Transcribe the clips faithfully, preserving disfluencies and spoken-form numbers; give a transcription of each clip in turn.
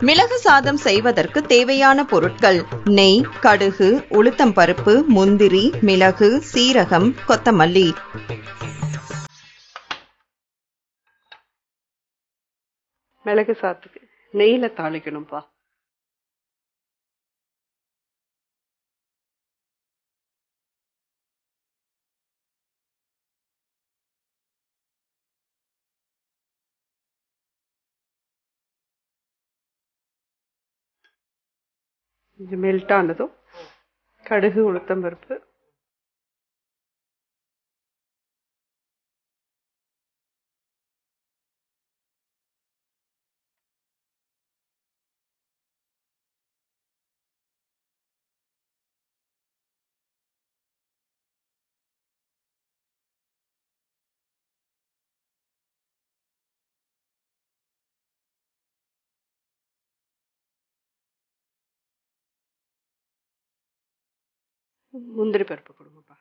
மிளகு சாதம் செய்வதற்கு தேவையான பொருட்கள்: நெய், கடுகு, உளுத்தம் பருப்பு, முந்திரி, மிளகு, சீரகம், கொத்தமல்லி. மிளகு சாதத்துக்கு நெய்ல தாளிக்கணும்பா. இது மெல்ட் ஆனதும் கடுகு, உளுத்தம் பருப்பு, முந்திரி பருப்பு கொடுங்கப்பா.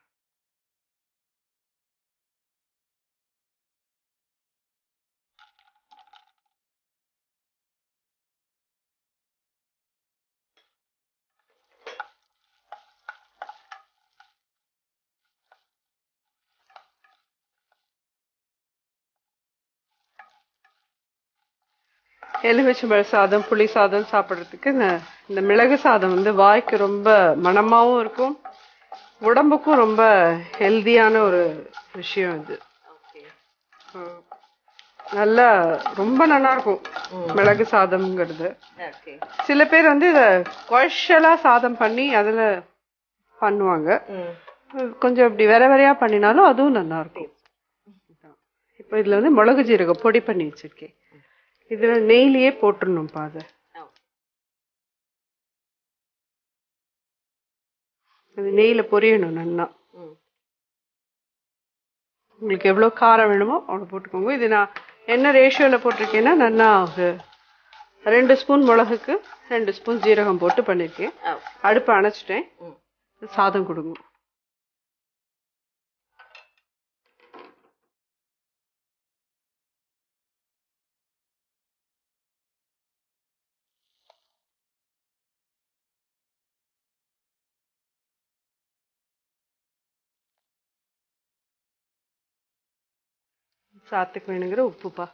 எலுமிச்சம்பழ சாதம், புளி சாதம் சாப்பிட்றதுக்கு இந்த மிளகு சாதம் வந்து வாய்க்கு ரொம்ப மணமாவும் இருக்கும், உடம்புக்கும் ரொம்ப ஹெல்தியான ஒரு விஷயம். இது நல்லா ரொம்ப நல்லா இருக்கும் மிளகு சாதம்ங்கிறது. சில பேர் வந்து இத குழச்சலா சாதம் பண்ணி அதுல பண்ணுவாங்க. கொஞ்சம் இப்படி வேற வேறையா பண்ணினாலும் அதுவும் நல்லா இருக்கும். இப்ப இதுல வந்து மிளகு ஜீரகம் பொடி பண்ணி வச்சிருக்கேன். இதுல நெய்லயே போட்டுடணும்ப்பா. அதை அது நெய்ல பொரியணும் நல்லா. உங்களுக்கு எவ்வளவு காரம் வேணுமோ அவ்வளவு போட்டுக்கோங்க. இது நான் என்ன ரேஷியோல போட்டிருக்கேன்னா, நல்லா ரெண்டு ஸ்பூன் மிளகுக்கு ரெண்டு ஸ்பூன் ஜீரகம் போட்டு பண்ணிருக்கேன். அடுப்பை அணைச்சிட்டேன். சாதம் கொடுங்க. சாத்துக்கு வேணுங்கிற உப்புப்பா.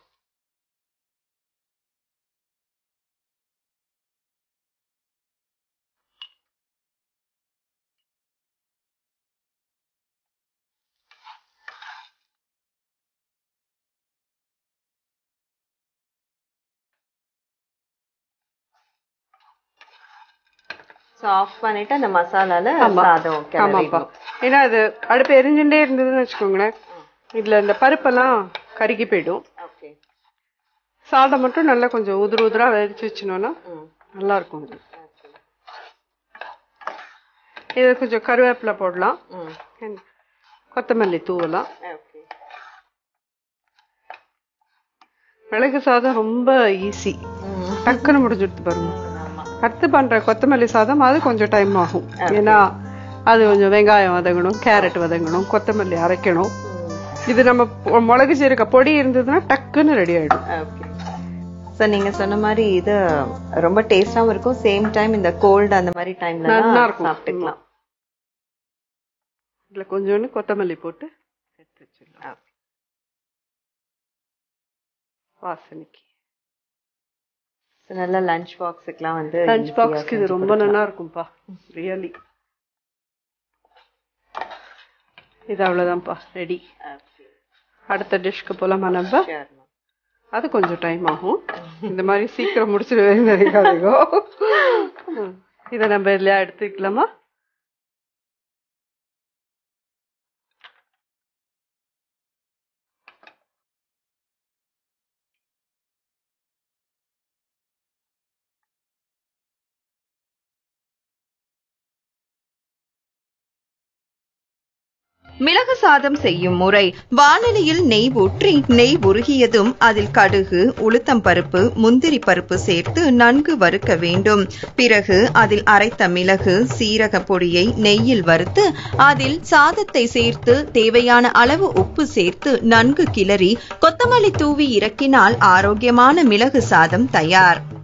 ஆஃப் பண்ணிட்டு அந்த மசாலால சாதம் ஆமாப்பா. ஏன்னா அது அடுப்பு எரிஞ்சுட்டே இருந்ததுன்னு வச்சுக்கோங்களேன், இதுல இந்த பருப்பெல்லாம் கருகி போயிடும். சாதம் மட்டும் நல்லா கொஞ்சம் உதிர உதிரா வேதிச்சு வச்சுனோம்னா நல்லா இருக்கும். இது இது கொஞ்சம் கருவேப்பிலை போடலாம், கொத்தமல்லி தூவலாம். மிளகு சாதம் ரொம்ப ஈஸி, டக்குன்னு முடிஞ்சுடுத்து பாருங்க. அடுத்து பண்ற கொத்தமல்லி சாதம் அது கொஞ்சம் டைம் ஆகும். ஏன்னா அது கொஞ்சம் வெங்காயம் வதங்கணும், கேரட் வதங்கணும், கொத்தமல்லி அரைக்கணும். இது நம்ம மிளகு சீரக பொடி இருந்ததுன்னா டக்குன்னு ரெடி ஆயிடும். சார் நீங்க சொன்ன மாதிரி இது ரொம்ப டேஸ்டாவும் இருக்கும், சேம் டைம் இந்த கோல்டு அந்த மாதிரி டைம்ல நல்லா இருக்கும், சாப்பிட்டுக்கலாம். இதுல கொஞ்சோண்டு கொத்தமல்லி போட்டு எடுத்து வச்சிடலாம் வாசனைக்கு. நல்ல லஞ்ச் பாக்ஸுக்குலாம் வந்து லஞ்ச் பாக்ஸ்க்கு இது ரொம்ப நல்லா இருக்கும்பா, ரியலி. இது அவ்வளவுதான்ப்பா, ரெடி. அடுத்த டிஷ்க்கு போலாமா நம்ம? அது கொஞ்சம் டைம் ஆகும். இந்த மாதிரி சீக்கிரம் முடிச்சிருவே நினைக்காதீங்க. இதை நம்ம இதுல எடுத்துக்கலாமா? மிளகு சாதம் செய்யும் முறை: வாணலியில் நெய் ஊற்றி நெய் உருகியதும் அதில் கடுகு, உளுத்தம் பருப்பு, முந்திரி பருப்பு சேர்த்து நன்கு வறுக்க வேண்டும். பிறகு அதில் அரைத்த மிளகு, சீரக பொடியை நெய்யில் வறுத்து அதில் சாதத்தை சேர்த்து தேவையான அளவு உப்பு சேர்த்து நன்கு கிளறி கொத்தமல்லி தூவி இறக்கினால் ஆரோக்கியமான மிளகு சாதம் தயார்.